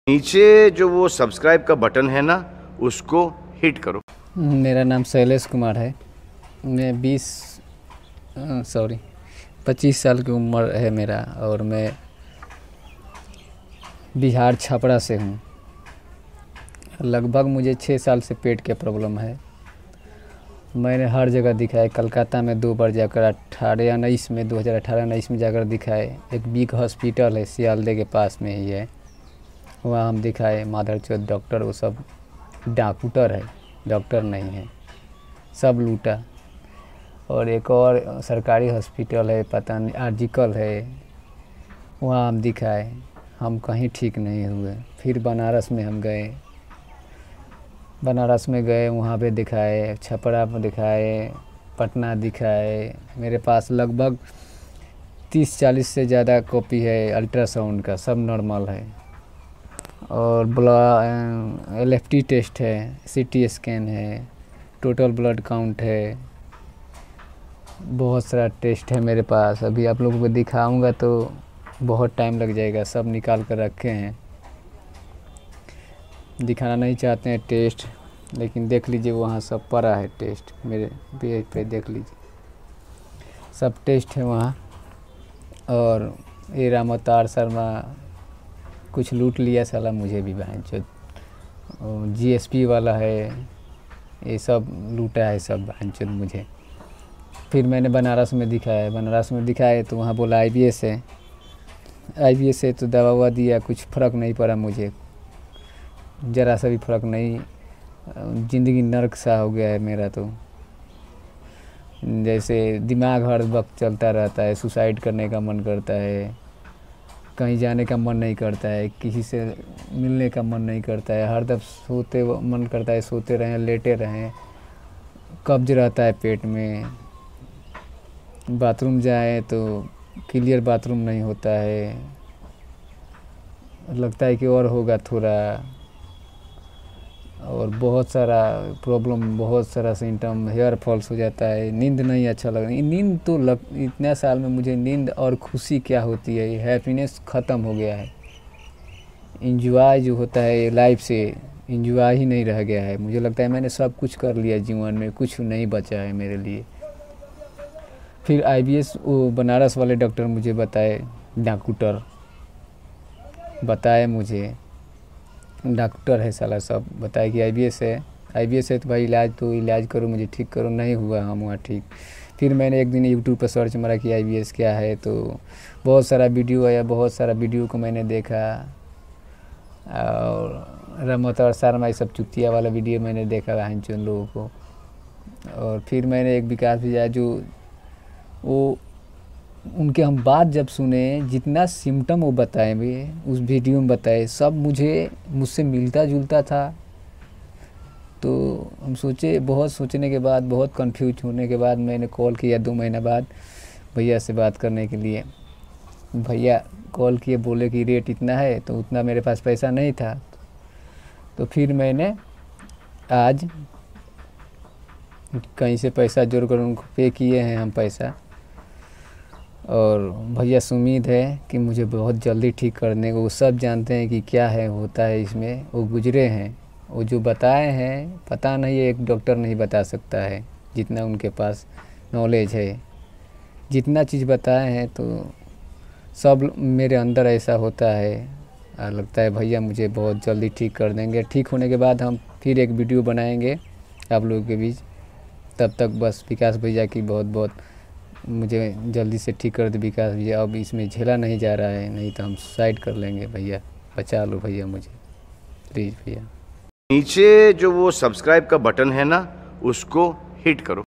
नीचे जो वो सब्सक्राइब का बटन है ना, उसको हिट करो। मेरा नाम शैलेश कुमार है। मैं 25 साल की उम्र है मेरा और मैं बिहार छपरा से हूँ। लगभग मुझे 6 साल से पेट की प्रॉब्लम है। मैंने हर जगह दिखाया, कलकत्ता में 2 बार जाकर 2018-19 में जाकर दिखाए। एक बिग हॉस्पिटल है सियालदे के पास में ही है, वहाँ हम दिखाए। माधरचोद डॉक्टर वो सब डॉक्टर है, डॉक्टर नहीं है, सब लूटा। और एक और सरकारी हॉस्पिटल है, पता नहीं आर्जिकल है, वहाँ हम दिखाए, हम कहीं ठीक नहीं हुए। फिर बनारस में हम गए, बनारस में गए, वहाँ पे दिखाए, छपरा में दिखाए, पटना दिखाए। मेरे पास लगभग 30-40 से ज़्यादा कॉपी है अल्ट्रासाउंड का, सब नॉर्मल है। और LFT टेस्ट है, CT स्कैन है, टोटल ब्लड काउंट है, बहुत सारा टेस्ट है मेरे पास। अभी आप लोगों को दिखाऊंगा तो बहुत टाइम लग जाएगा, सब निकाल कर रखे हैं। दिखाना नहीं चाहते हैं टेस्ट, लेकिन देख लीजिए वहाँ सब पड़ा है टेस्ट, मेरे पेज पे देख लीजिए सब टेस्ट है वहाँ। और ये राम अवतार शर्मा कुछ लूट लिया साला, मुझे भी बहनचोद। GSP वाला है, ये सब लूटा है सब बहनचोद मुझे। फिर मैंने बनारस में दिखाया, तो वहाँ बोला IBS है, तो दवा ववा दिया, कुछ फ़र्क नहीं पड़ा मुझे, ज़रा सा भी फ़र्क नहीं। ज़िंदगी नर्क सा हो गया है मेरा, तो जैसे दिमाग हर वक्त चलता रहता है, सुसाइड करने का मन करता है, कहीं जाने का मन नहीं करता है, किसी से मिलने का मन नहीं करता है, हर दफ़ मन करता है सोते रहें, लेटे रहें। कब्ज रहता है पेट में, बाथरूम जाए तो क्लियर बाथरूम नहीं होता है, लगता है कि और होगा थोड़ा। और बहुत सारा प्रॉब्लम, बहुत सारा सिम्टम, हेयर फॉल्स हो जाता है, नींद नहीं अच्छा लग रही। नींद तो इतने साल में मुझे नींद और खुशी क्या होती है, हैप्पीनेस ख़त्म हो गया है। इंजॉय जो होता है लाइफ से, इंजॉय ही नहीं रह गया है। मुझे लगता है मैंने सब कुछ कर लिया जीवन में, कुछ नहीं बचा है मेरे लिए। फिर IBS वो बनारस वाले डॉक्टर मुझे बताए, डॉक्टर बताए मुझे, डॉक्टर है साला, सब बताया कि IBS है तो भाई इलाज करो, मुझे ठीक करो। नहीं हुआ, हम हुआ ठीक। फिर मैंने एक दिन YouTube पर सर्च मारा कि IBS क्या है, तो बहुत सारा वीडियो आया, बहुत सारा वीडियो को मैंने देखा। और रमत और शर्मा ये सब चुतिया वाला वीडियो मैंने देखा उन लोगों को। और फिर मैंने एक विकास भैया जो वो उनके हम बात जब सुने, जितना सिम्टम वो बताए वे उस वीडियो में बताए, सब मुझसे मिलता जुलता था। तो हम सोचे, बहुत सोचने के बाद, बहुत कंफ्यूज होने के बाद मैंने कॉल किया 2 महीना बाद भैया से बात करने के लिए। भैया कॉल किए, बोले कि रेट इतना है, तो उतना मेरे पास पैसा नहीं था। तो फिर मैंने आज कहीं से पैसा जोड़ कर उनको पे किए हैं हम पैसा। और भैया से उम्मीद है कि मुझे बहुत जल्दी ठीक करने को, वो सब जानते हैं कि क्या है होता है इसमें, वो गुजरे हैं, वो जो बताए हैं पता नहीं, एक डॉक्टर नहीं बता सकता है जितना उनके पास नॉलेज है। जितना चीज़ बताए हैं तो सब मेरे अंदर ऐसा होता है, और लगता है भैया मुझे बहुत जल्दी ठीक कर देंगे। ठीक होने के बाद हम फिर एक वीडियो बनाएंगे आप लोगों के बीच। तब तक बस विकास भैया की बहुत बहुत, मुझे जल्दी से ठीक कर दे विकास भैया, अब इसमें झेला नहीं जा रहा है, नहीं तो हम सुसाइड कर लेंगे। भैया बचा लो भैया मुझे, प्लीज़ भैया। नीचे जो वो सब्सक्राइब का बटन है ना, उसको हिट करो।